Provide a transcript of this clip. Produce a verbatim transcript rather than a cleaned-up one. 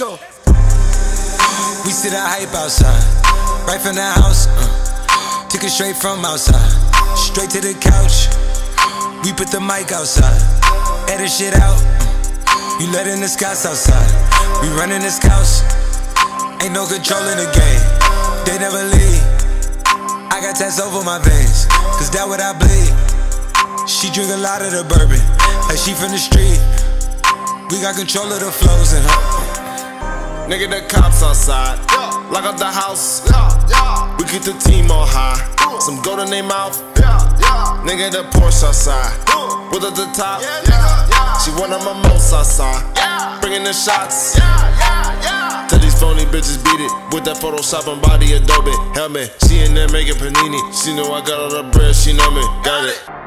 go. We see the hype outside, right from the house. Uh, took it straight from outside, straight to the couch. We put the mic outside, edit shit out. Uh, you letting the scouts outside, we running this house. Ain't no control in the game, they never leave. I got tats over my veins, cause that what I bleed. She drink a lot of the bourbon, like she from the street. We got control of the flows in her. Nigga, the cops outside, lock up the house. We keep the team on high, some gold in their mouth. Nigga, the Porsche outside, with at the top. She one of my most outside, bringing the shots. Tell these phony bitches beat it with that Photoshop and body Adobe helmet. She in there making panini. She know I got all the bread, she know me, got it.